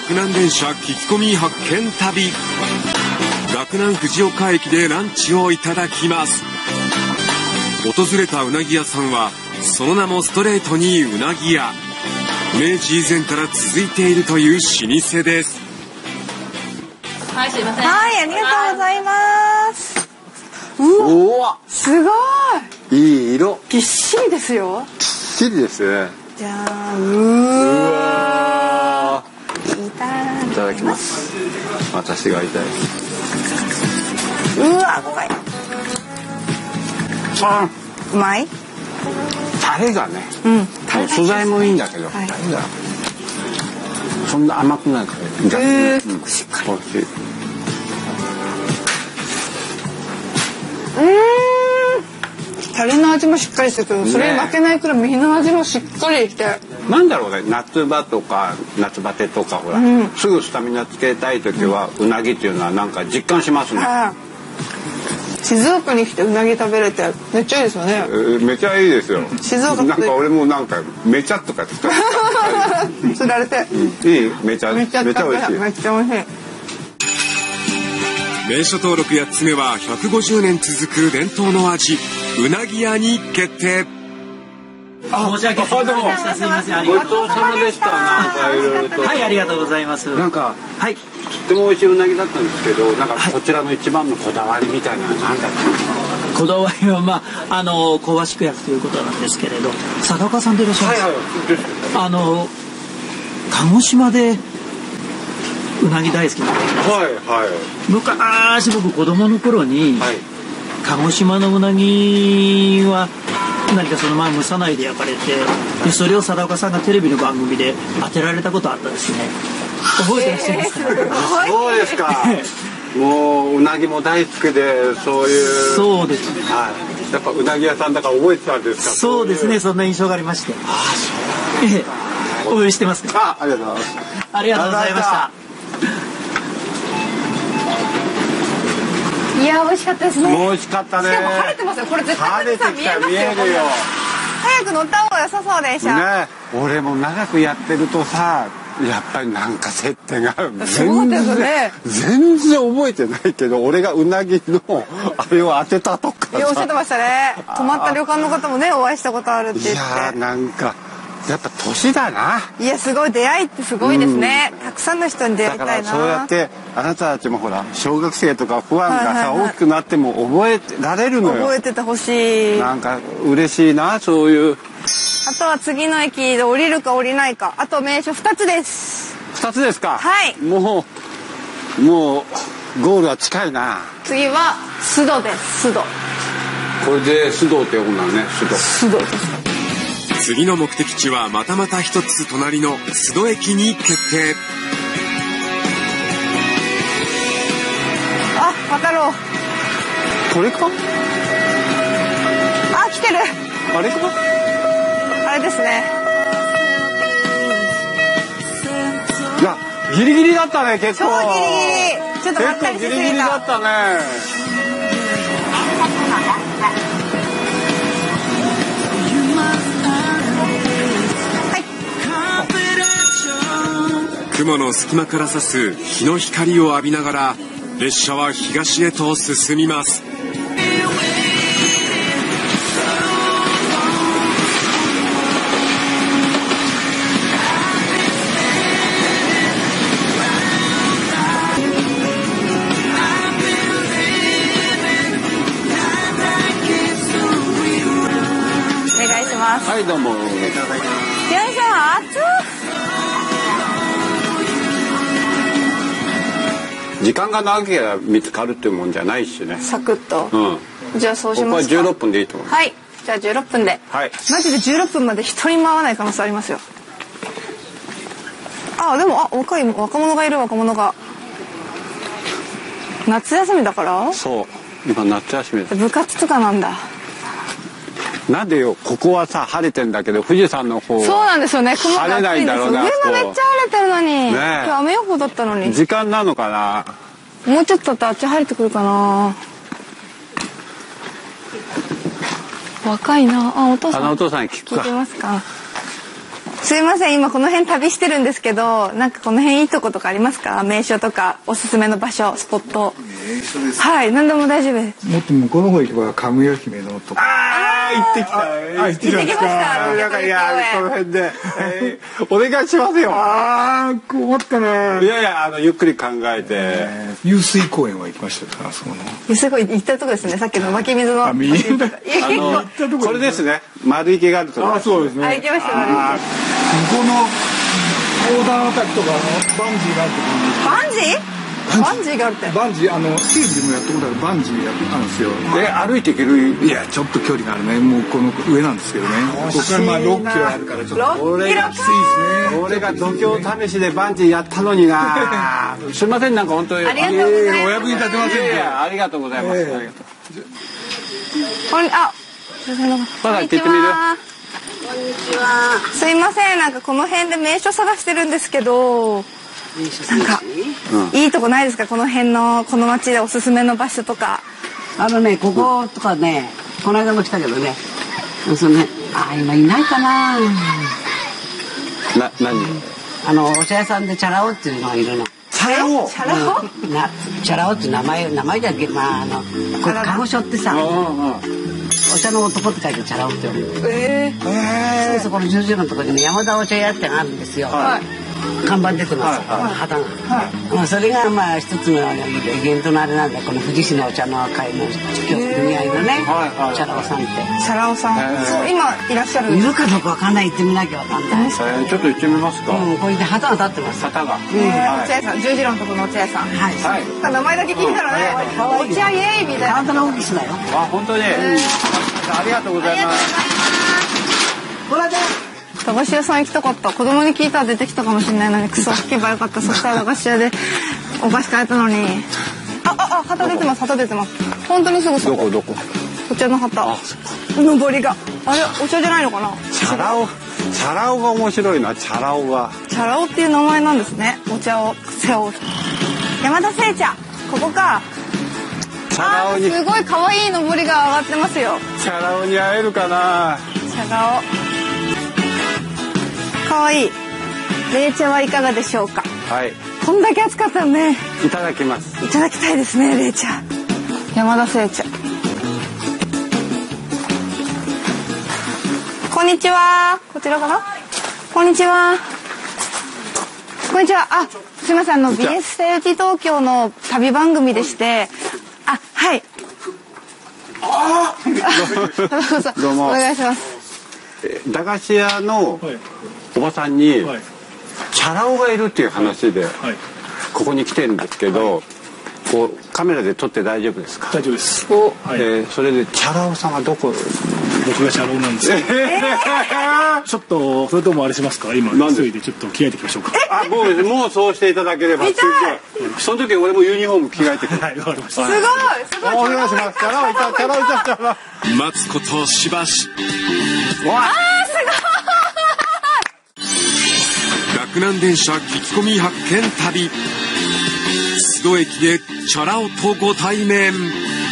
洛南電車聞き込み発見旅。洛南藤岡駅でランチをいただきます。訪れたうなぎ屋さんはその名もストレートにうなぎ屋。明治以前から続いているという老舗です。 はい、すいません。 はい、ありがとうございます。うわ、すごい。 いい色。 ぎっしりですよ。 ぎっしりですね。 じゃあ、うわ。 いただきます。私がいただきます。 うわ、怖い。うまい。 タレがね、素材もいいんだけど、タレがそんな甘くないから、 しっかり。 おいしい。 タレの味もしっかりするけど、それに負けないくらい身の味もしっかりして。 なんだろうね、夏場とか夏バテとかほら、すぐスタミナつけたい時はうなぎっていうのはなんか実感しますね。 静岡に来てうなぎ食べれてめっちゃいいですよね。 めちゃいいですよ。 静岡なんか俺もなんかめちゃとか使って釣られて。 いい、めちゃ美味しい。 めっちゃ美味しい。 名所登録8つ目は150年続く伝統の味、うなぎ屋に決定。 申し訳ございません。すいません。 ごちそうさまでした。なんかいろいろと。 はい、ありがとうございます。 なんか、 はい。 とっても美味しいうなぎだったんですけど、なんかこちらの一番のこだわりみたいなのは何だったんですか。 こだわりは香ばしく焼くということなんですけれど、貞岡さんでいらっしゃいます。はい。鹿児島でうなぎ大好きなんです。 はいはい。 昔僕子供の頃に、鹿児島のうなぎは何かその蒸さないで焼かれて、でそれを貞岡さんがテレビの番組で当てられたことあったんですね。覚えてらっしゃいますか。 そうですか。もううなぎも大好きで、そういう。 そうです。 はい。やっぱうなぎ屋さんだから覚えてたんですか。 そうですね。そんな印象がありまして。ああ、そう。応援してますか。 ありがとうございます。 ありがとうございました。 いや、美味しかったですね。 美味しかったね。 しかも晴れてますよ。これ絶対富士山見えますよ。 見えるよ。 早く乗った方が良さそうでした。 ね、俺も長くやってるとさ、やっぱりなんか接点がある。 そうですね。 全然覚えてないけど、俺がうなぎのあれを当てたとか。 いや、おっしゃってましたね。泊まった旅館の方もね、お会いしたことあるって言って。 いやー、なんか。やっぱ年だな。 いや、すごい出会いってすごいですね。たくさんの人に出会いたいな。 だからそうやってあなたたちもほら小学生とか不安がさ、大きくなっても覚えられるのよ。 覚えててほしい。 なんか嬉しいな、そういう。 あとは次の駅で降りるか降りないか。あと名所2つです。 2つですか。 はい。 もうゴールは近いな。 次は須藤です。須藤。 これで須藤って呼ぶんだね。須藤です。 次の目的地はまたまた一つ隣の須藤駅に決定。 あ、渡ろう。 これか。 あ、来てる。 あれか。 あれですね。 いや、ギリギリだったね、結構。 超ギリギリ。ちょっとまったりしすぎた。 結構ギリギリだったね。 雲の隙間から差す日の光を浴びながら列車は東へと進みます。 お願いします。 はい、どうも。 よいしょ、熱っ。 時間が長ければ見つかるっていうもんじゃないしね。 サクッと。じゃあそうしここはますか。 16分でいいと思う。 はい。じゃあ16分で。 はい。 マジで16分まで一人も会わない可能性ありますよ。あ、でも若者がいる。若者が。夏休みだから？ そう。今夏休みです。 部活とかなんだ。 なんでよ、ここはさ晴れてんだけど富士山の方はそうなんですよね。雲が晴れないんだろうな。 上がめっちゃ晴れてるのに。 ねえ、 今日雨予報だったのに。 時間なのかな。 もうちょっとだったらあっち晴れてくるかな。若いな。あ、お父さん。 お父さんに聞くか。 聞いてますか。 すいません、今この辺旅してるんですけど、なんかこの辺いいとことかありますか？名所とかおすすめの場所、スポット。 名所です。 はい、何でも大丈夫です。 もっと向こうの方行けばかぐや姫のとか。 行ってきた。 行ってきました。 なんかいやこの辺で、お願いしますよ。 困ったな。 いやゆっくり考えて。 湧水公園は行きましたから、その。 すごい行ったとこですね。さっきの湧き水の。 見えた。 これですね。丸池があるところ。 そうですね。 行きました。 向こうの横断渡りとかバンジーがあるところに。 バンジー？バンジーがあるって。 バンジーテレビでもやったことあるバンジーやあるんですよ。 歩いていける？ いやちょっと距離があるね。もうこの上なんですけどね。ここからまあ6キロあるからちょっと。 6キロか。 きついですね。 俺が度胸試しでバンジーやったのにな。すいません、なんか本当に。 ありがとうございます。 お役に立てませんか。 ありがとうございます。ありがとう。まだ行ってみる？ こんにちは。すいません、なんかこの辺で名所探してるんですけど、なんかいいとこないですか？この辺のこの町でおすすめの場所とか。 こことかね、この間も来たけどね、今いないかな。 何？ お茶屋さんでチャラ男っていうのがいるの。 チャラ男？チャラ男？ チャラ男って名前だっけ、これ鹿児島ってさ、お茶の男って書いてチャラ男って呼ぶ。そこの十字路のところに山田お茶屋ってのがあるんですよ。看板出てます。旗が。それがまあ一つのイベントのあれなんだ。この富士市のお茶の会の組合のね、チャラ男さんって。 チャラ男さん。そう今いらっしゃる。 いるかどうかわかんない。行ってみなきゃわかんない。 ちょっと行ってみますか。 これで旗が立ってます。 旗が。 お茶屋さん、十字路のところのお茶屋さん。 はい。 名前だけ聞いたらね、お茶イエーイみたいな。 簡単なオフィスだよ。 本当に。ありがとうございます。 これで。 駄菓子屋さん行きたかった。子供に聞いたら出てきたかもしれないのにクソ聞けばよかった。そしたら駄菓子屋でお菓子買えたのに。旗出てます。旗出てます。本当にすぐそこ。 どこ？ お茶の旗。上りが。あれお茶じゃないのかな？ チャラ男が面白いな。チャラ男が。 チャラ男っていう名前なんですね。お茶を背負う。山田製茶。ここか。 チャラ男に。 すごい可愛い上りが上がってますよ。 チャラ男に会えるかな。 チャラ男。可愛い。冷茶はいかがでしょうか。 はい。 こんだけ暑かったらね。 いただきます。 いただきたいですね、冷茶。山田製茶。こんにちは。こちらかな。こんにちは。こんにちは。すみません、BS テレビ東京の旅番組でして。はい。 どうも。 お願いします。 駄菓子屋のおばさんにチャラ男がいるっていう話でここに来てるんですけど、こうカメラで撮って大丈夫ですか？ 大丈夫です。 それでチャラ男さんはどこ？ 僕がチャラ男なんですよ。ちょっとそれともあれしますか？今急いでちょっと着替えてきましょうか。 もうそうしていただければ。その時俺もユニフォーム着替えてくる。 はい、わかりました。 すごい。 お願いします。チャラ男いた。チャラ男。 待つことしばし。洛南電車聞き込み発見旅。須戸駅でチャラ男とご対面。 すごい。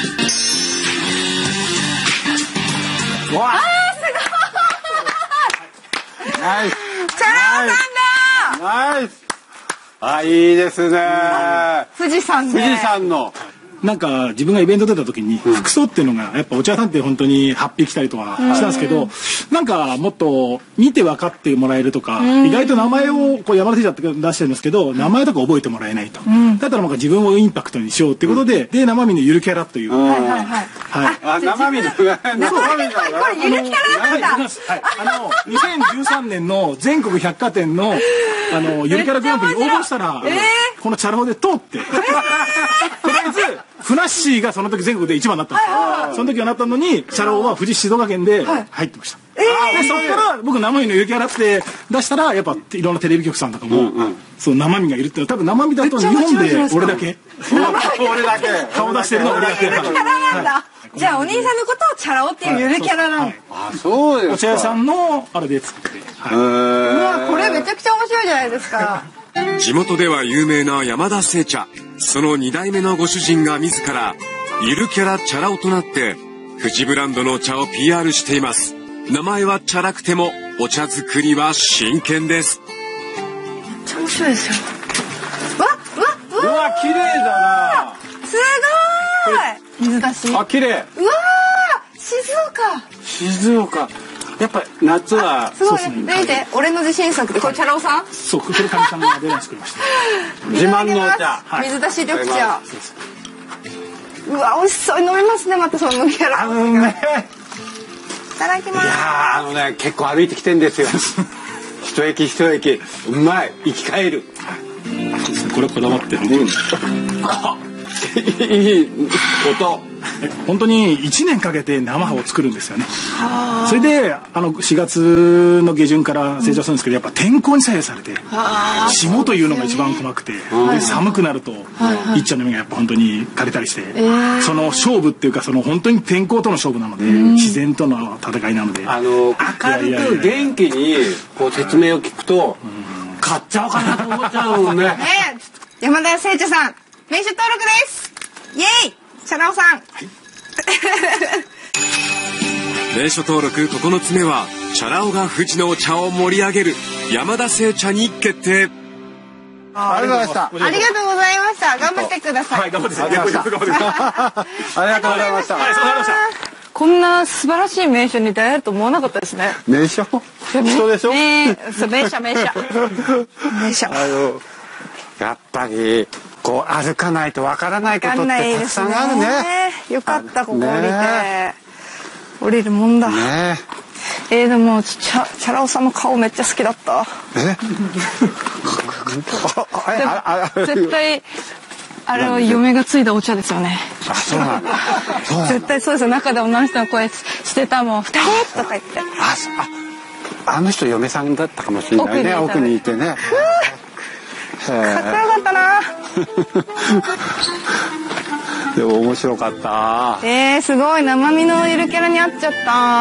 ナイス。 チャラ男さんだ。 ナイス。いいですね。 富士山の。 なんか自分がイベント出た時に服装っていうのがやっぱお茶屋さんって本当に8匹来たりとかしたんですけど、なんかもっと見て分かってもらえるとか、意外と名前をこう山田製茶って出してるんですけど、名前とか覚えてもらえないと、だったらなんか自分をインパクトにしようっていうことで、生身のゆるキャラという、 生身のこれゆるキャラなんだ。 2013年の全国百貨店のゆるキャラグランプリに応募したら、このチャラ男で通って、とりあえずふなっしーがその時全国で1番になったんですよ。その時はなったのにチャラ男は富士静岡県で入ってました。でそこから僕生身のゆるキャラって出したらやっぱいろんなテレビ局さんとかもそう生身がいるっていうのは多分生身だと日本で俺だけ顔出してるのは俺だけ。 ゆるキャラなんだ。じゃあお兄さんのことをチャラ男っていうゆるキャラなの。 そうですか。 お茶屋さんのあれで作って。 うわこれめちゃくちゃ面白いじゃないですか。 地元では有名な山田製茶。その2代目のご主人が自らゆるキャラチャラ男となって富士ブランドの茶を PR しています。名前はチャラくてもお茶作りは真剣です。 めっちゃ面白いですよ。 うわ綺麗だな。 すごい。水出し。 あ、綺麗。 うわ静岡。やっぱ夏は。 すごいね。見て、俺の自信作で、これチャラ男さん。 そう、これかみさんがデザイン作りました。 自慢のお茶。 水出し緑茶。うわ、美味しそうに飲みますね。またその麦わら。いただきます。 いや結構歩いてきてんですよ。一駅一駅うまい、生き返る。 これこだわってる。 いい音。 本当に1年かけて生葉を作るんですよね。それで4月の下旬から成長するんですけど、やっぱ天候に左右されて霜というのが一番細くて、で寒くなると一茶の実がやっぱ本当に枯れたりして、その勝負っていうか、その本当に天候との勝負なので、自然との戦いなので、 明るく元気にこう説明を聞くと買っちゃおうかなと思っちゃうもんね。 山田清茶さん、名刺登録です。イエイ。チャラ男さん。 名所登録9つ目は、チャラ男が富士のお茶を盛り上げる山田製茶に決定。 ありがとうございました。 ありがとうございました。頑張ってください。 はい、頑張ってください。 ありがとうございました。 こんな素晴らしい名所に出会えると思わなかったですね。 名所？人でしょ？ そう、名所。 やっぱりこう歩かないとわからないことってたくさんあるね。 よかった、ここ降りて。降りるもんだ。でもチャラ男さんの顔めっちゃ好きだった。絶対あれは嫁がついだお茶ですよね。 あ、そうなんだ。 絶対そうですよ。中で女の人の声してたもん。2人とか言って。 あの人嫁さんだったかもしれないね。奥にいてね。かっこよかったな。 でも面白かった。 すごい生身のゆるキャラに会っちゃった。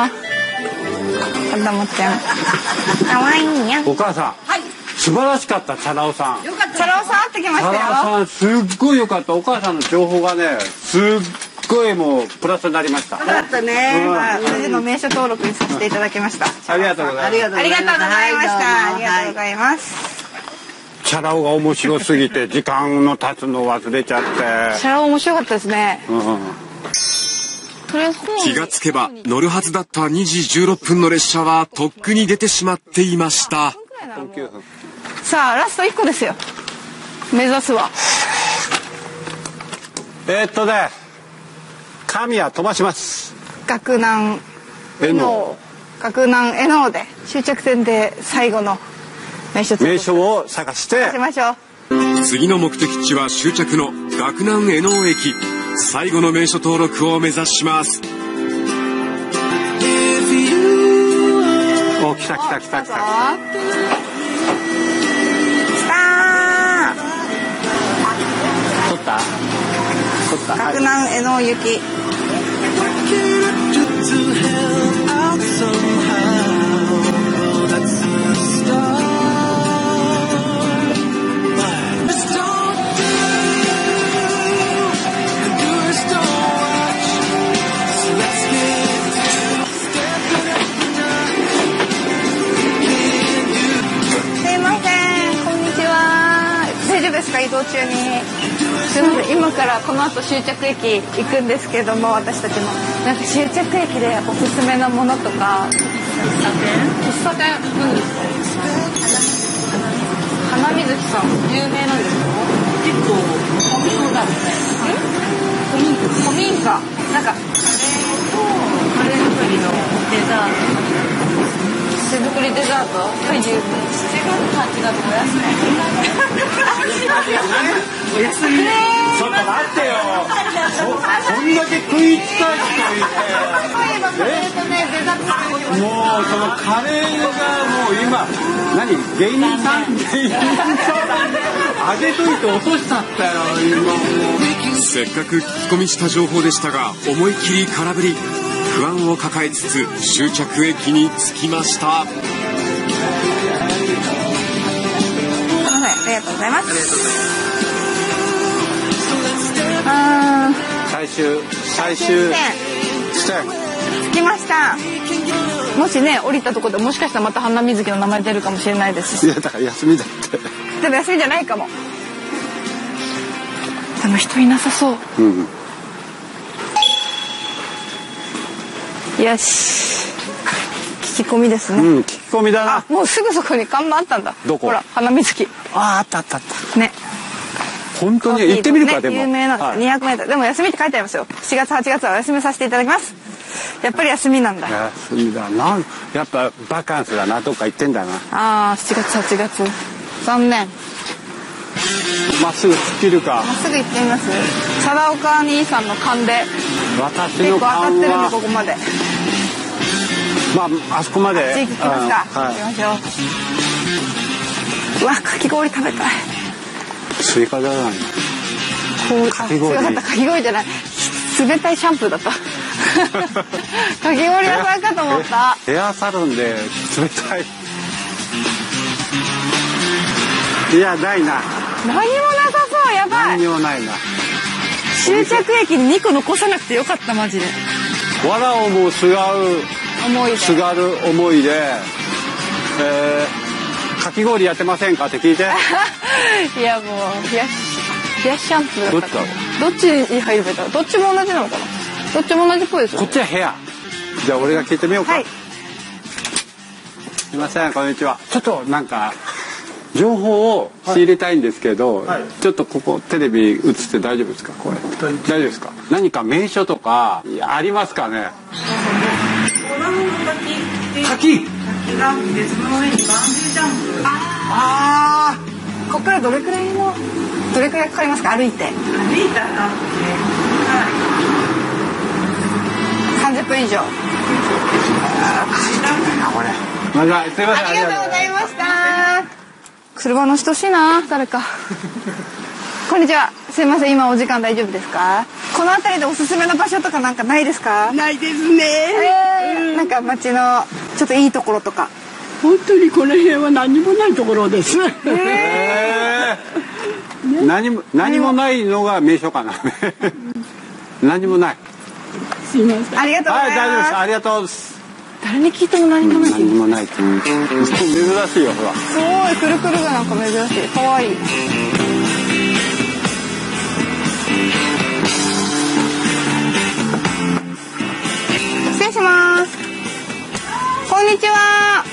子供ちゃん。可愛いにゃん。 お母さん。はい。素晴らしかった、チャラ男さん。 チャラ男さん会ってきましたよ。 チャラ男さんすっごい良かった。お母さんの情報がね、すっごいもうプラスになりました。 よかったね。富士の名所登録にさせていただきました。 ありがとうございます。 ありがとうございました。ありがとうございます。 チャラ男が面白すぎて時間の経つの忘れちゃって。 チャラ男面白かったですね。 気がつけば乗るはずだった2時16分の列車はとっくに出てしまっていました。 さあラスト1個ですよ。目指すは神谷飛ばします。 岳南江能で終着点で最後の名所を探してましょう。次の目的地は終着の岳南江能駅。最後の名所登録を目指します。 お、来た。 来た。 取った岳南江能行き。移動中にすみません、今からこの後終着駅行くんですけども、私たちもなんか終着駅でおすすめのものとか。喫茶店なんですか？花水木さん有名なんですか？ 結構古民家みたいな。 古民家なんかカレー作りのデザート。 手作りデザートが有名。7月8月お休み。 ちょっと待ってよ。こんだけ食いたい人いて。もうそのカレーがもう今芸人さんあげといて落としちゃったよ今。 せっかく聞き込みした情報でしたが、思いっきり空振り。不安を抱えつつ終着駅に着きました。 ありがとうございます。 最終地点着きました。もしね降りたところでもしかしたらまた花水木の名前出るかもしれないですし。 いやだから休みだって。 でも休みじゃないかも。でも人いなさそう。うん、よし。聞き込みですね。うん、 聞き込みだな。 もうすぐそこに看板あったんだ。 どこ？ ほら花水木。 あったあったあった。 ね。 本当に行ってみるか、でも有名な200m、でも休みって書いてありますよ。7月8月はお休みさせていただきます。やっぱり休みなんだ。 休みだな。やっぱバカンスだな。どっか行ってんだな。 ああ、7月8月残念。 まっすぐ突っ切るか。 まっすぐ行ってみます。貞岡兄さんの勘で私結構当の勘はたってるんで、ここまで。 まああそこまで。 行きますか。行きましょう。うわ、かき氷食べたい。 スイカじゃない。 かき氷。かき氷じゃない。冷たいシャンプーだった。かき氷屋さんかと思った。 ヘアサロンで冷たい。いや、ないな。 何もなさそう、やばい。 何もないな。 終着駅に2個残さなくてよかった、マジで。 わらをもうすがる思いで、かき氷やってませんかって聞いて。 いや、もう冷やしシャンプーだったから。どっちに入ればいいかな。どっちも同じなのかな。どっちも同じっぽいですよ。 こっちはヘア。じゃあ俺が聞いてみようか。はい、すいません、こんにちは。ちょっとなんか情報を仕入れたいんですけど、はい、ちょっとここテレビ映って大丈夫ですか、これ。大丈夫ですか。何か名所とかありますかね。滝が別の上にバンジージャンプ。 ああ、ここからどれくらいかかりますか、歩いて。 歩いたら 30分以上。 まだすいません。 ありがとうございました。車の人しいな、誰か。こんにちは。すいません、今お時間大丈夫ですか。この辺りでおすすめの場所とかなんかないですか。 ないですね。 なんか街のちょっといいところとか。 本当にこの辺は何もないところです。 何もないのが名所かな。何もない。 すいません。 ありがとうございます。 はい、大丈夫です。ありがとうです。 誰に聞いても何もない。 何もないって珍しいよ、ほら。 すごい、くるくるがなんか珍しい。可愛い。失礼します。こんにちは。 はい。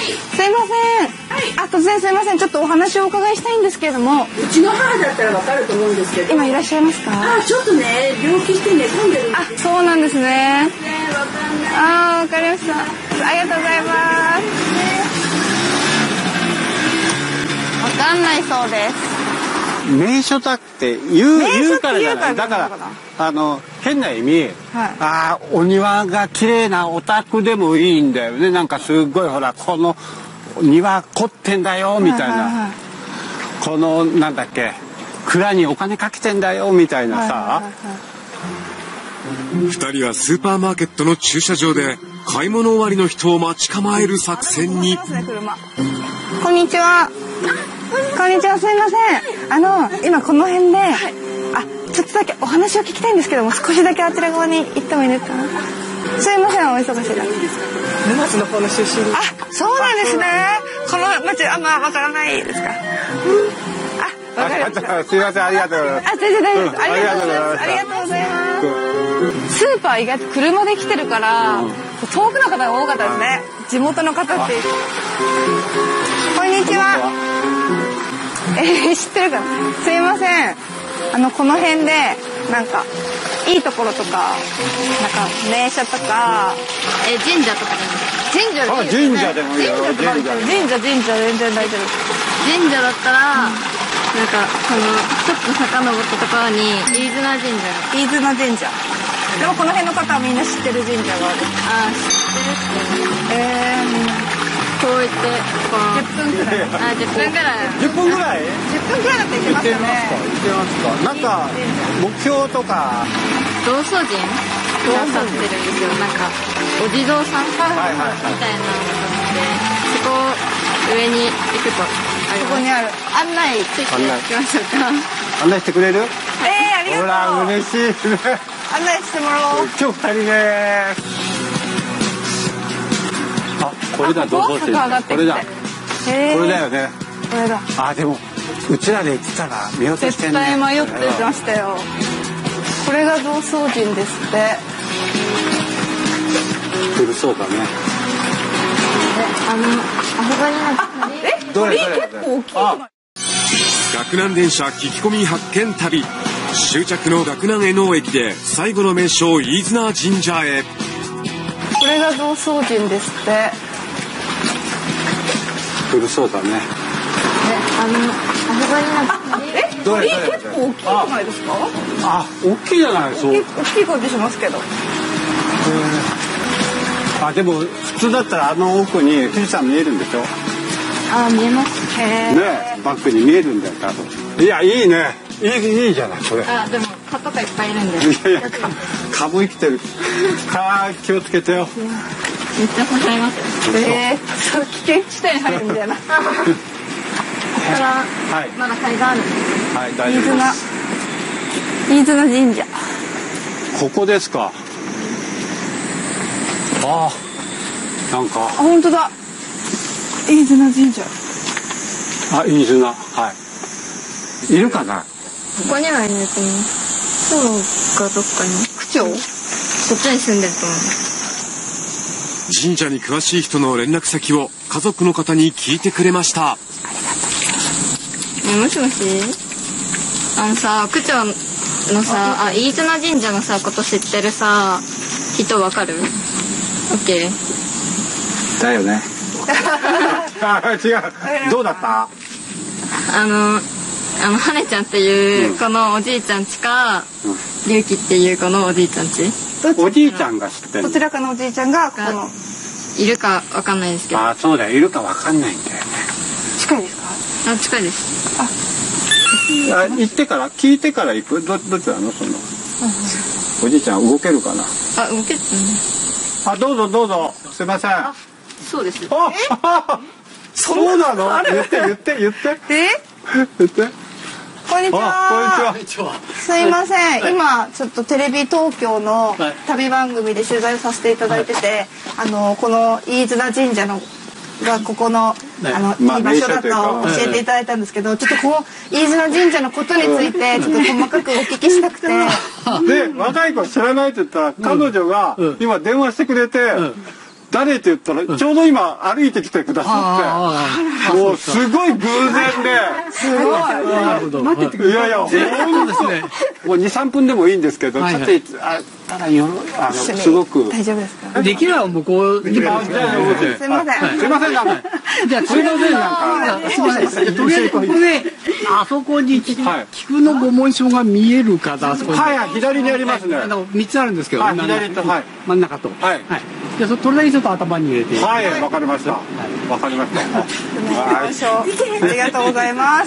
すいません。はい。突然すいません。ちょっとお話をお伺いしたいんですけれども。 うちの母だったらわかると思うんですけど。 今いらっしゃいますか。 ちょっとね、病気して寝込んでるんです。 そうなんですね。 わかんない。 わかりました。ありがとうございます。わかんないそうです。 名所だって言うからじゃない。だから変な意味、はい、お庭が綺麗なお宅でもいいんだよね。なんかすごいほら、この庭凝ってんだよみたいな、このなんだっけ、蔵にお金かけてんだよみたいなさ。 2人はスーパーマーケットの駐車場で買い物終わりの人を待ち構える作戦に。 こんにちは。こんにちは、すみません。今この辺で、ちょっとだけお話を聞きたいんですけども、少しだけあちら側に行ってもいいですか。すいません、お忙しい中。 沼津の方の出身。 そうなんですね。この町あんまわからないですか。わかりました。 すいません、ありがとうございます。 全然大丈夫です。ありがとうございます。ありがとうございます。スーパー意外と車で来てるから、遠くの方が多かったですね。地元の方って。こんにちは。知ってるかな。すいません。この辺でなんかいいところとか、なんか名所とか、 神社とかでも。 神社でもいいよ。 神社全然大丈夫。 神社だったら、なんかこのちょっと遡ったところに飯綱神社。 飯綱神社。でもこの辺の方はみんな知ってる神社がある。 知ってるっすね。こう言ってこう 10分くらい。 10分くらい。 10分ぐらい？ 10分くらいだって行きますよね。 行ってますか。なんか目標とか。 道祖神が立ってるんですよ。なんかお地蔵さんみたいなのがあって、そこ上に行くとそこにある。案内ついて行きましょうか。 案内してくれる？ ありがとう。 ほら嬉しいね。 案内してもらおう。 今日2人目。あ、これだ、どうぞ。これだ。これだよね。 これだ。 あ、でもうちらで行ってたら見落としてんね。 絶対迷ってましたよ。これが道宗神ですって。 古そうだね。 あそこになんか鳥居結構大きい。 岳南電車聞き込み発見旅。終着の岳南江能駅で最後の名所飯綱神社へ。 これが道宗神ですって。 古そうだね。 あそこになんか鳥居結構大きいじゃないですか。 あ、大きいじゃない。そう。 大きい感じしますけど。 あ、でも普通だったらあの奥に富士山見えるんでしょ。 見えます。 ね、バックに見えるんだよ多分。いや、いいね。いいじゃないこれ。 でも蚊とかいっぱいいるんで。 いや蚊も生きてる。蚊気をつけてよ。 めっちゃ刺されます。 そう危険地帯に入るみたいな。ここからまだ階段あるんです。 はい、大丈夫です。 飯綱神社。 ここですか。あ、なんか。 本当だ。飯綱神社。 あ、飯綱。はい。いるかな。 ここにはいると思う。そうかどっかに。 区長。 そっちに住んでると思う。 神社に詳しい人の連絡先を家族の方に聞いてくれました。 もしもし。さ、区長のさ、飯綱神社のさ、こと知ってるさ、人わかる？オッケー。 だよね。違う。どうだった？ はねちゃんっていうこのおじいちゃんちか、りゅうきっていうこのおじいちゃんち。 おじいちゃんが知ってる。 どちらかのおじいちゃんがこのいるかわかんないですけど。 あ、そうだよ。いるかわかんないんだよね。 近いですか？ 近いです。 行ってから聞いてから行く。どっちなのその。おじいちゃん動けるかな。 動けるね。 どうぞどうぞ。すいません。 そうです。 そうなの？言って。言って。 こんにちは。こんにちは。すいません。今ちょっとテレビ東京の旅番組で取材をさせていただいてて、この飯綱神社のがここのいい場所だと教えていただいたんですけど、ちょっとこの飯綱神社のことについてちょっと細かくお聞きしたくて。 で、若い子知らないって言ったら彼女が今電話してくれて。誰って言ったらちょうど今歩いてきてくださってもうすごい偶然ですごい待っててください。いや本当ですね。もう 2,3 分でもいいんですけどちょっとただすごく大丈夫ですか。できれば向こうに。すいません。 じゃあそれでなんかすいません。 あそこに菊の御紋章が見えるかな。 はい、左にありますね。 3つあるんですけど、 左と真ん中と。はい。じゃあそれだけちょっと頭に入れて。 はい、わかりました。わかりました。 ありがとうございます。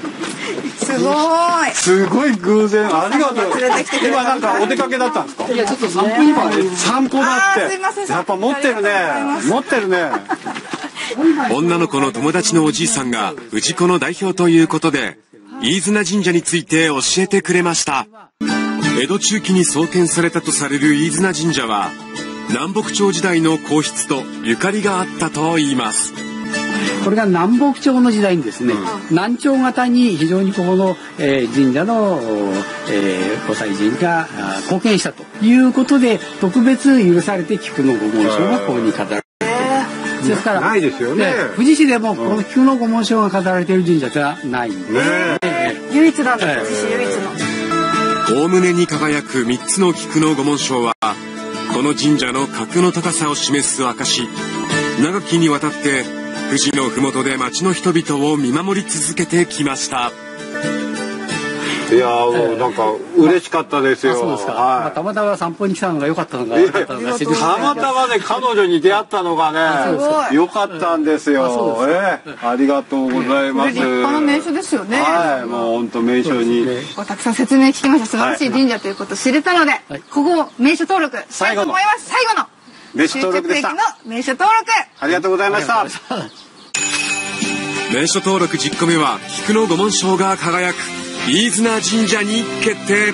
すごい偶然。ありがとう。今なんかお出かけだったんですか。 いやちょっと散歩に散歩だって。やっぱ持ってるね。持ってるね。 女の子の友達のおじいさんが氏子の代表ということで飯綱神社について教えてくれました。江戸中期に創建されたとされる飯綱神社は南北朝時代の皇室とゆかりがあったといいます。 これが南北朝の時代にですね、南朝型に非常にここの、神社の、御祭神が貢献したということで特別許されて菊の御紋章がここに飾られている。ですからないですよね。 富士市でもこの菊の御紋章が飾られている神社ではないんで、 唯一なんです。富士市唯一の。 大胸に輝く3つの菊の御紋章はこの神社の格の高さを示す証。長きにわたって富士の麓で町の人々を見守り続けてきました。 いやもうなんか嬉しかったですよ。 そうですか。たまたま散歩に来たのが良かったのか悪かったのか。 たまたまね彼女に出会ったのがね良かったんですよ。ありがとうございます。 立派な名所ですよね。 はい、もう本当名所に。 たくさん説明聞きました。素晴らしい神社ということを知れたので、ここを名所登録したいと思います。最後の名所登録でした。 名所登録。 ありがとうございました。 名所登録10個目は菊の御紋章が輝く飯綱神社に決定。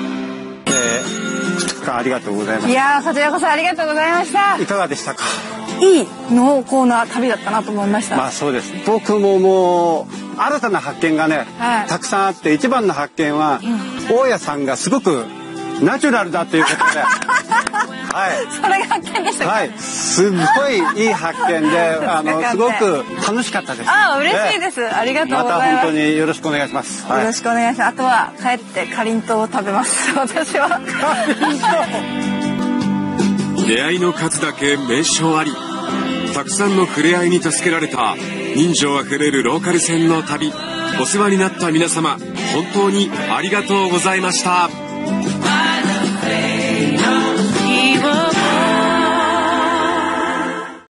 2日ありがとうございました。 いやー、こちらこそありがとうございました。 いかがでしたか？ いい濃厚な旅だったなと思いました。 まあそうです。僕ももう新たな発見がね、たくさんあって、一番の発見は、大家さんがすごくナチュラルだということで、はい、 それが発見でしたか？ はい、すごいいい発見で、すごく楽しかったです。 ああ、嬉しいです。ありがとうございます。 また本当によろしくお願いします。 よろしくお願いします。あとは帰ってかりんとうを食べます。私は。 出会いの数だけ名所あり。たくさんの触れ合いに助けられた人情あふれるローカル線の旅。お世話になった皆様、本当にありがとうございました。